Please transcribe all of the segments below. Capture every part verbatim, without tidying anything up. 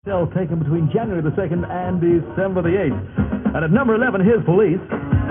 Cell taken between January the second and December the eighth. And at number eleven, here's Police.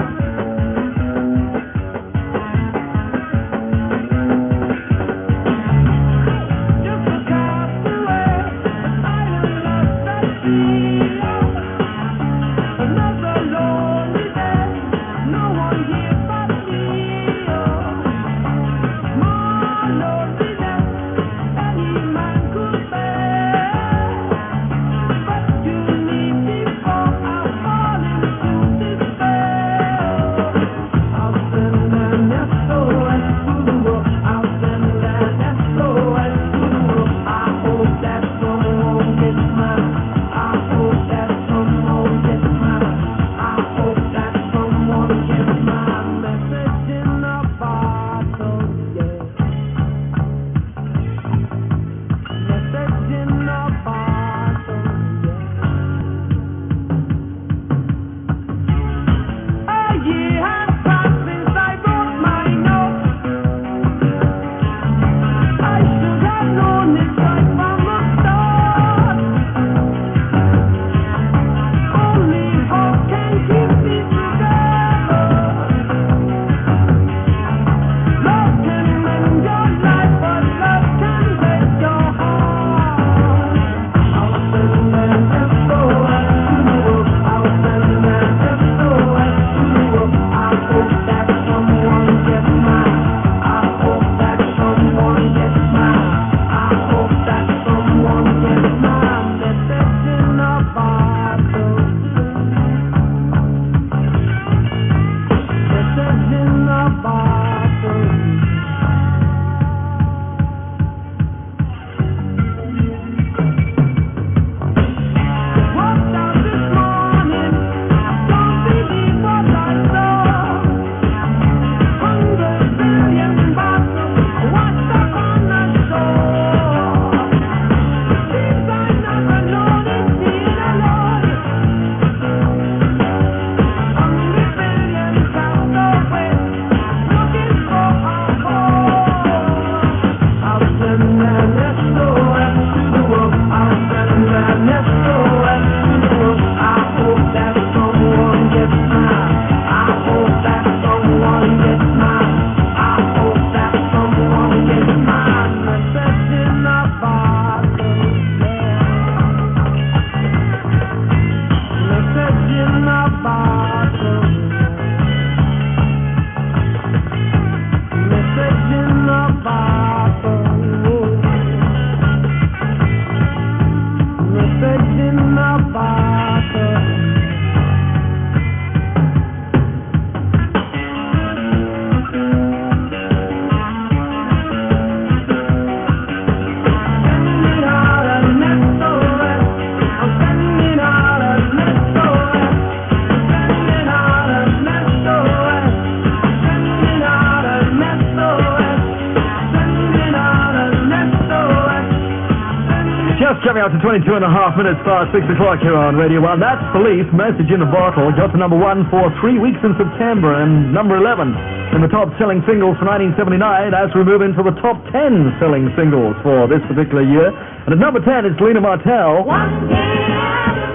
Just coming out to twenty-two and a half minutes past six o'clock here on Radio one. That's Police, Message in a Bottle. Got to number one for three weeks in September and number eleven in the top selling singles for nineteen seventy-nine as we move into the top ten selling singles for this particular year. And at number ten is Lena Martell. One day at a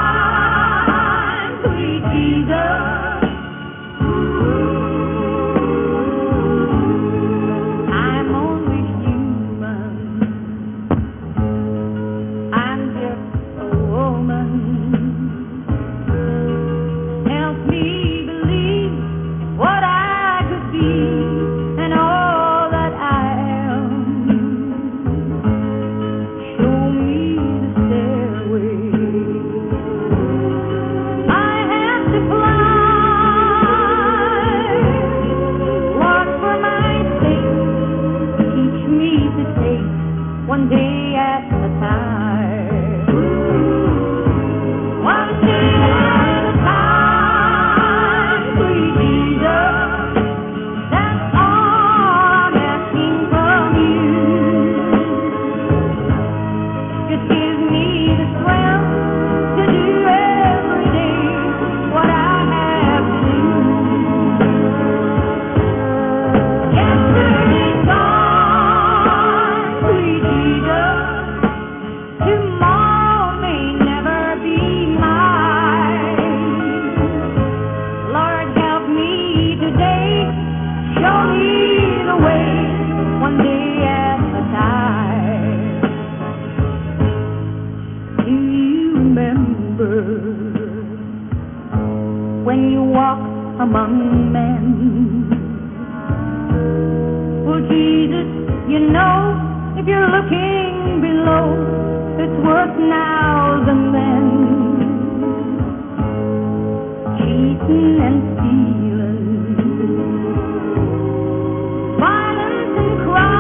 time, sweet Jesus. Fly bird. When you walk among men, oh Jesus, you know, if you're looking below, it's worse now than then. Cheating and stealing, violence and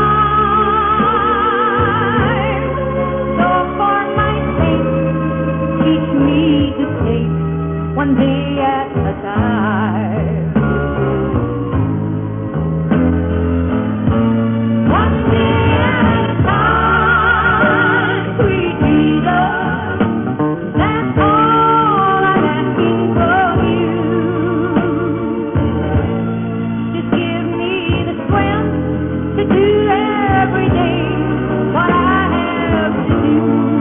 crime. So for my sake, teach me to take one day at a time. One day at a time, sweet Jesus, that's all I'm asking from you. Just give me the strength to do every day what I have to do.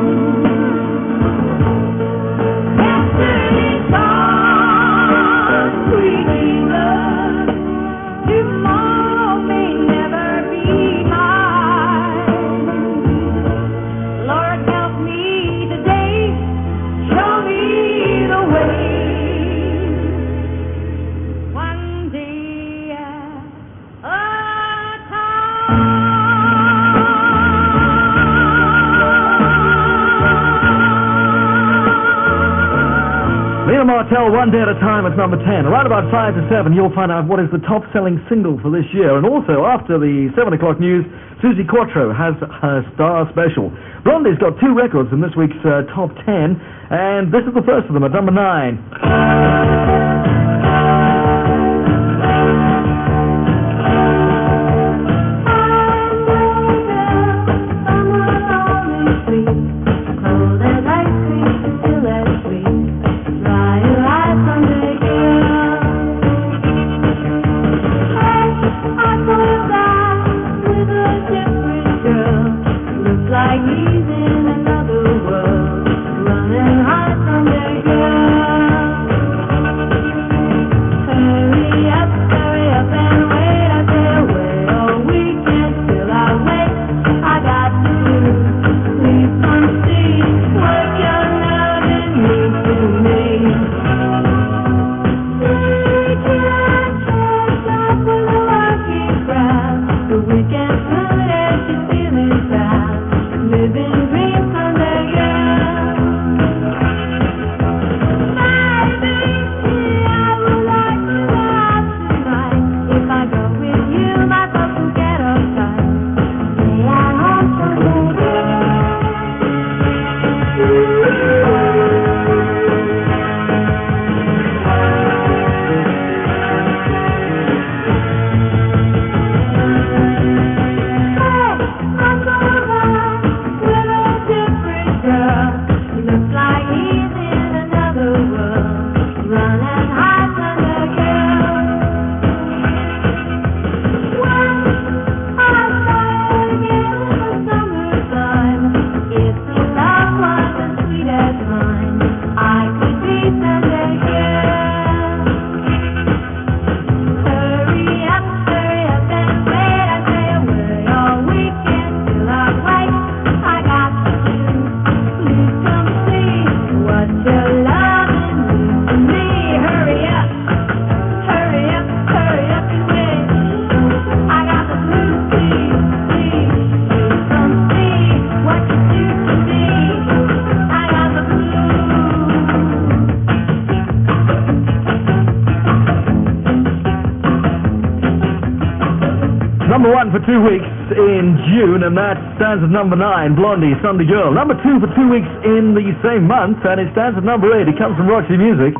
Yesterday's gone, sweet Jesus, tomorrow may never be mine. Lord, help me today, show me the way. One day at a time. Lena Martell, One Day at a Time, at number ten. Right about five to seven, you'll find out what is the top-selling single for this year. And also, after the seven o'clock news, Susie Quattro has her star special. Blondie's got two records in this week's uh, top ten, and this is the first of them at number nine. Like he's in another world, running high from the girl. Hurry up, hurry up and wait. I said, wait all weekend till I wait. I got to leave some see what your loving means to me. We can't chase up with a working crowd. The weekend good as she's feeling proud. Living dreams from the girl. Baby, I would like to go out tonight. If I go with you, my thoughts will get uptight. Stay at home from the Number one for two weeks in June, and that stands at number nine, Blondie, Sunday Girl. Number two for two weeks in the same month, and it stands at number eight. It comes from Roxy Music.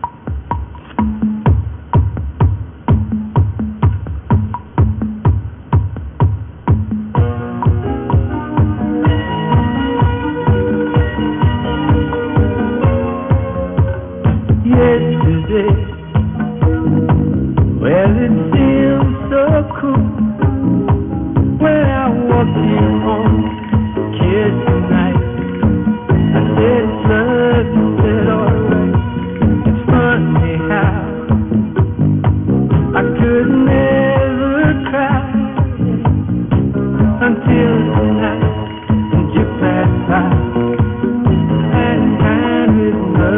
Yesterday, well, it seemed so cool when I walked you home, kissed goodnight. I said, son, you said, alright. It's funny how I could never cry until tonight, and you passed by, and handwritten love.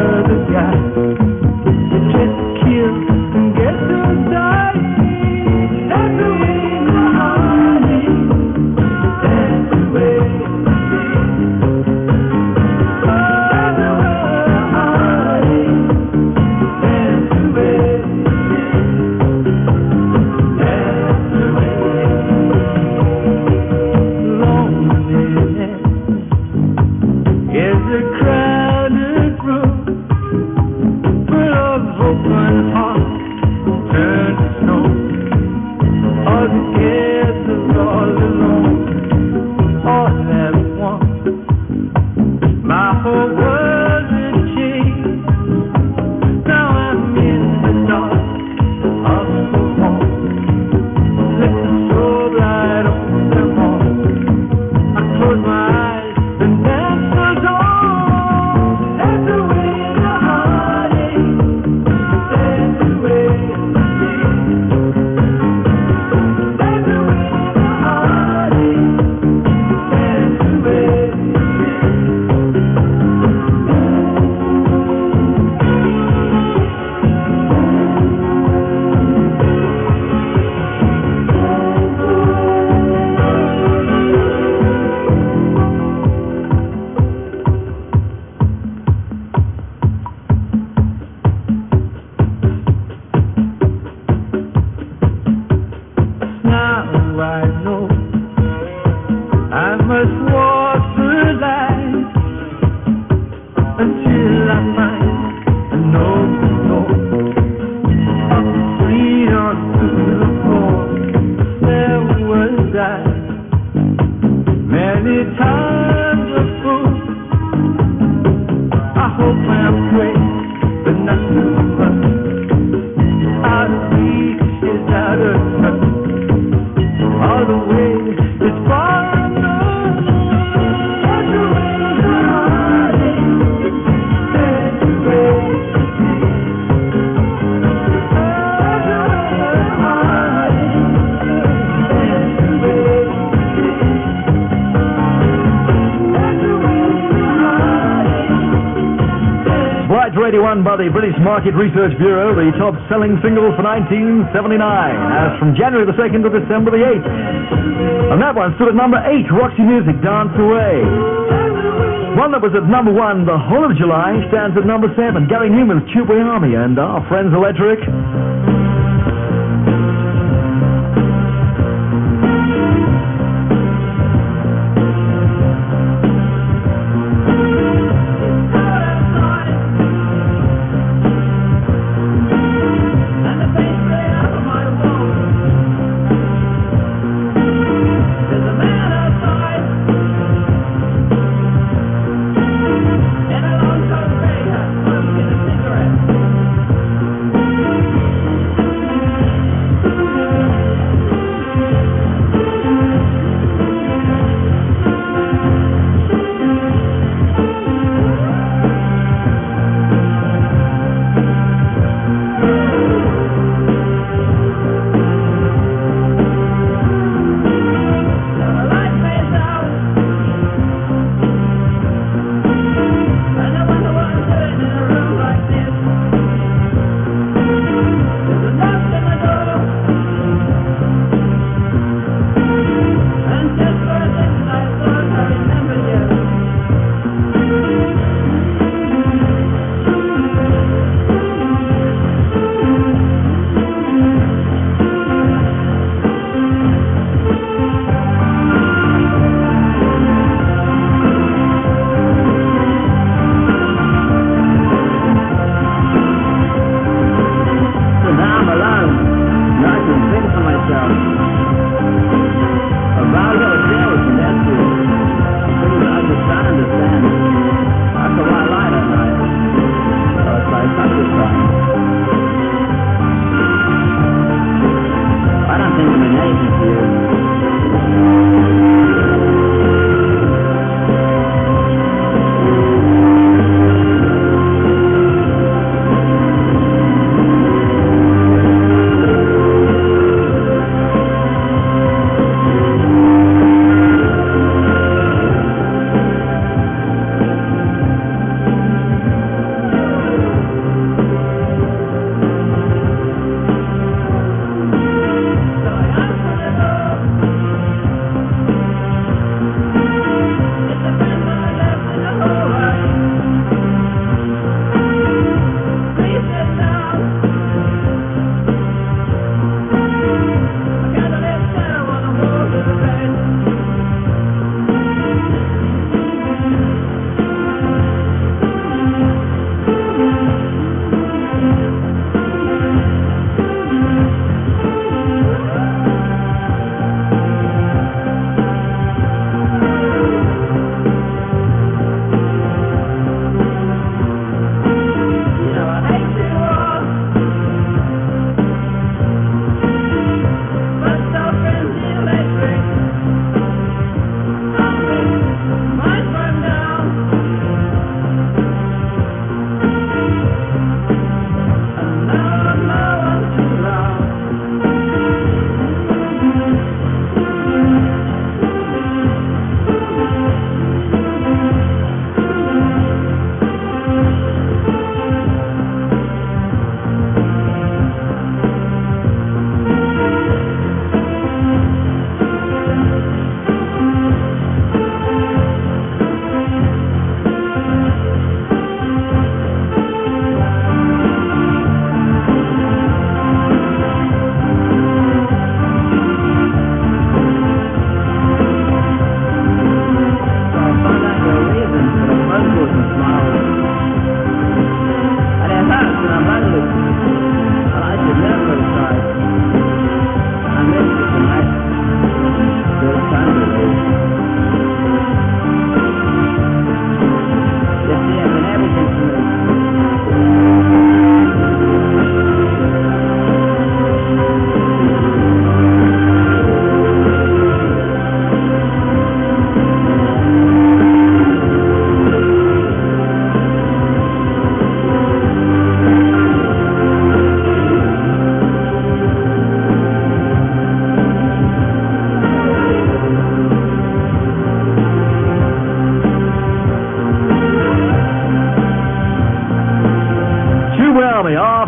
Right to Radio one by the British Market Research Bureau, the top selling single for nineteen seventy-nine, as from January the second to December the eighth. And that one stood at number eight, Roxy Music, Dance Away. One that was at number one the whole of July stands at number seven, Gary Newman's Tubeway Army and Our Friends Electric.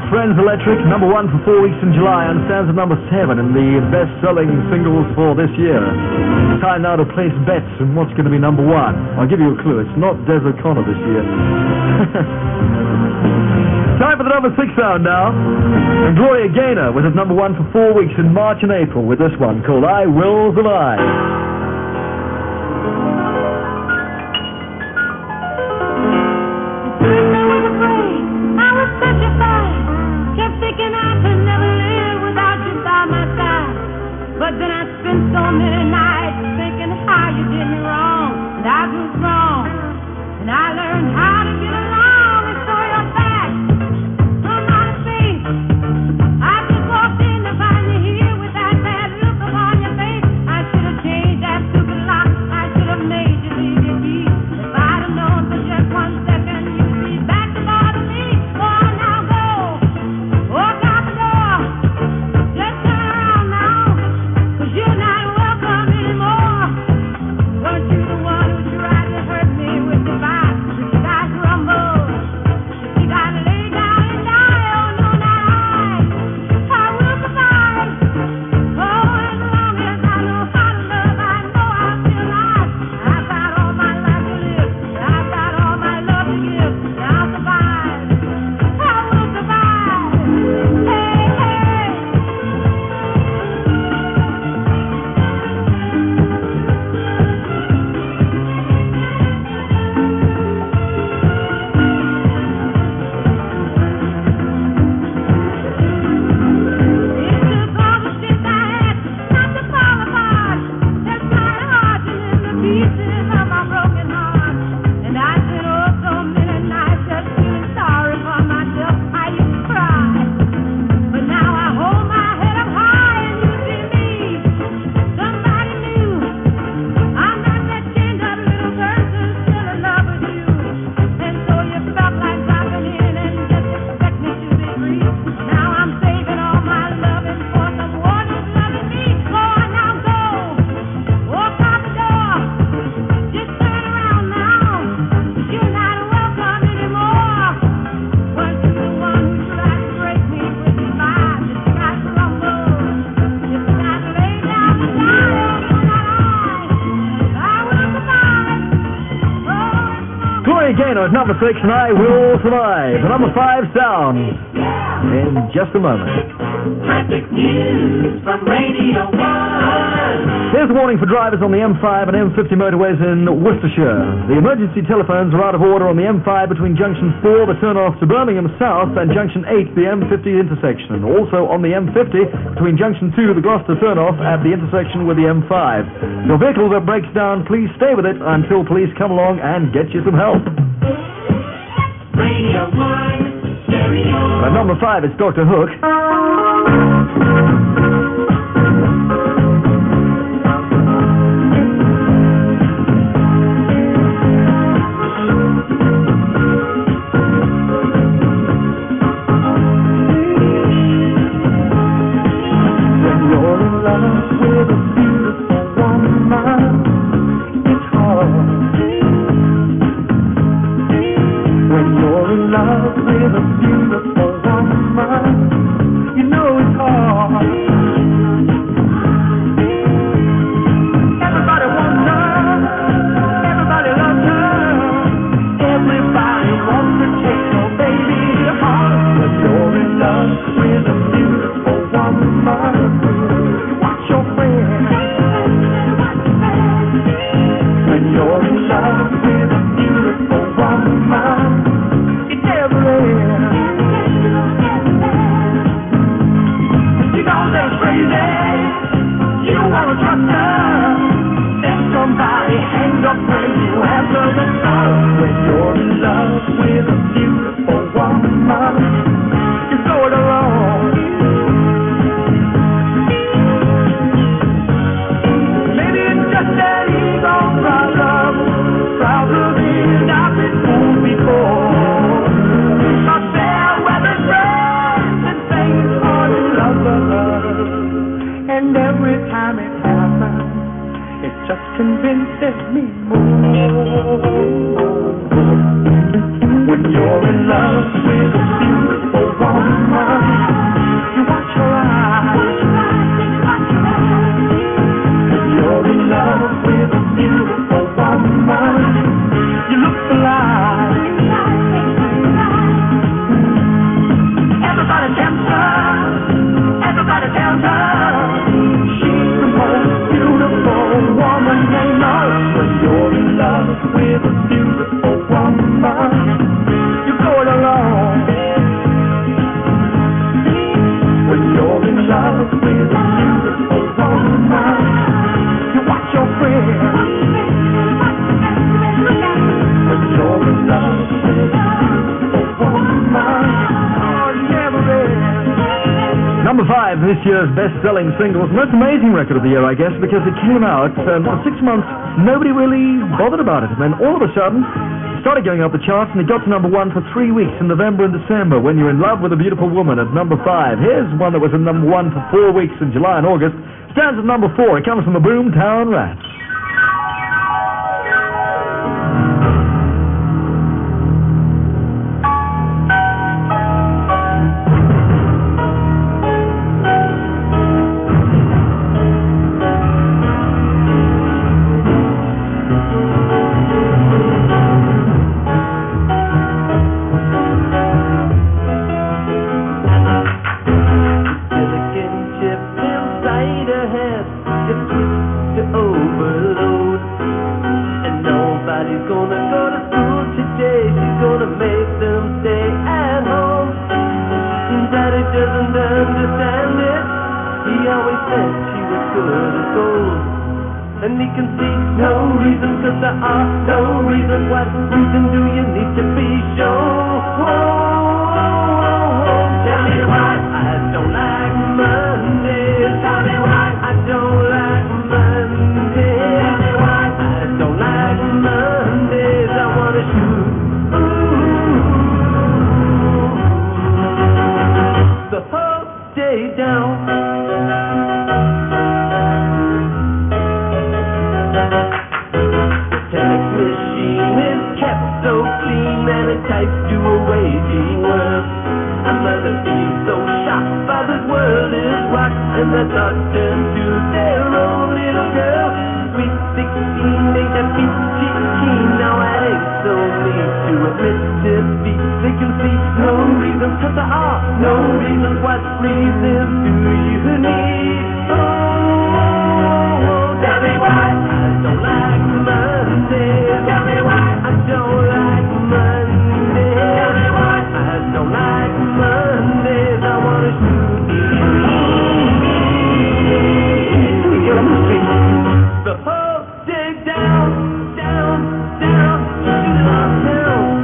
Friends Electric, number one for four weeks in July, and stands at number seven in the best-selling singles for this year. Time now to place bets on what's going to be number one. I'll give you a clue. It's not Des O'Connor this year. Time for the number six sound now. And Gloria Gaynor was at number one for four weeks in March and April with this one called I Will Survive. But then I spent so many nights thinking how you did me wrong, and I was wrong, and I learned how to get along, and so you're back from outer space. I just walked in to find you here with that bad look upon your face. I should have changed that stupid lock. I should have made you leave your key. If I'd have known for just one second you'd be back to bother me. Oh, now go, walk out the door, just turn around now. You're not welcome anymore. Weren't you the one who tried to hurt me with your vibes? With your guys rumble. You gotta lay down and die. Oh no, not I. I will survive. Oh, as long as I know how to love, I know I'll be alive. I've got all my life to live. I've got all my love to give. And I'll survive. I will survive. Hey, hey. Gaynor at number six, and I Will Survive. The number five sound in just a moment. Traffic news from Radio one. Here's a warning for drivers on the M five and M fifty motorways in Worcestershire. The emergency telephones are out of order on the M five between junction four, the turn-off to Birmingham South, and junction eight, the M fifty intersection. And also on the M fifty between junction two, the Gloucester turn-off, at the intersection with the M five. If your vehicle that breaks down, please stay with it until police come along and get you some help. Radio one, stereo. At number five, it's Doctor Hook. When you're in love with a beautiful woman. Number five, this year's best-selling singles. Most amazing record of the year, I guess, because it came out um, for six months. Nobody really bothered about it. And then all of a sudden, it started going up the charts, and it got to number one for three weeks in November and December. When You're in Love with a Beautiful Woman at number five. Here's one that was at number one for four weeks in July and August. Stands at number four. It comes from the Boomtown Rats. And he can see no reason, cause there are no reasons. What reason do you need to be sure? Whoa, whoa, whoa, tell me why I don't like Mondays. Tell me why I don't like Mondays. Tell me why I don't like Mondays. I wanna shoot ooh, the whole day down. Types do a waging work. A mother feels so shocked by this world is rock, and the thought turns to their own little girl. Sweet sixteen, ain't that peachy keen? Now it ain't so neat to admit defeat. They can see no reasons, cause there are no reasons. What reasons do you need? Oh, oh, oh, tell me why I don't like Monday. Tell me why I don't like Monday. Don't like Mondays, I wanna shoot the whole day down, down, down, shoot it all down.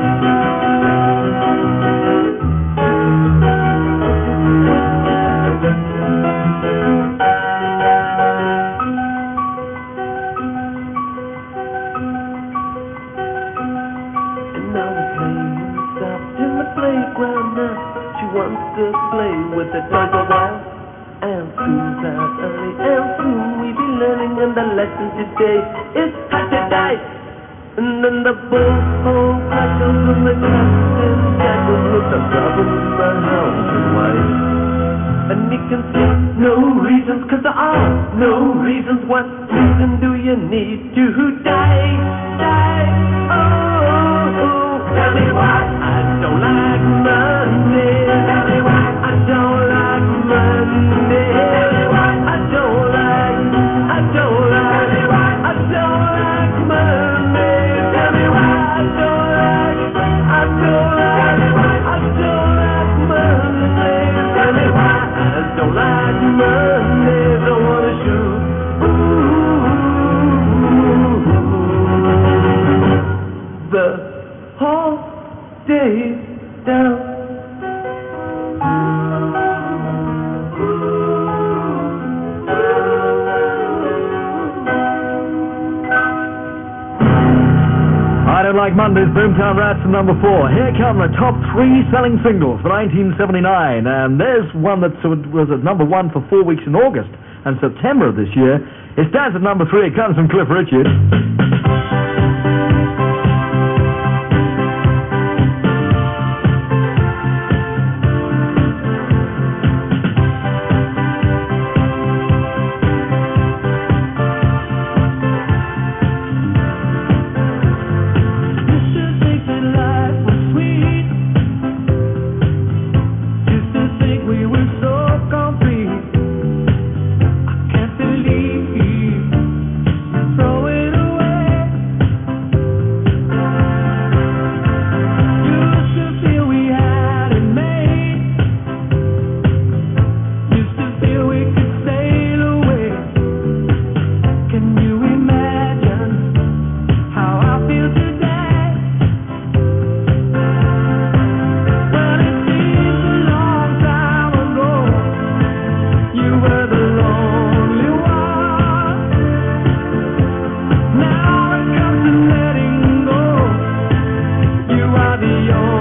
And now we're playing soft in the playground now. She wants to play with the toys a while. And school's out early and soon we be learning, and the lesson today is how to die. And then the bullhorn crackles and the captain tackles with the problem in the house and wife. And you can see no reasons, cause there are no reasons. What reason do you need to die? Die, oh, oh, oh. Tell me why I don't like Monday. Tell me why I don't like Monday. Tell me why I don't like, I don't like, tell me why I don't like Monday. Tell me why I don't like, I don't like, tell me why I don't like Monday. Tell me why I don't like Monday. Don't wanna shoot. Ooh, the whole day down. I Don't Like Mondays, Boomtown Rats at number four. Here come the top three selling singles for nineteen seventy-nine, and there's one that was at number one for four weeks in August and September of this year. It stands at number three. It comes from Cliff Richard. Throw it away. your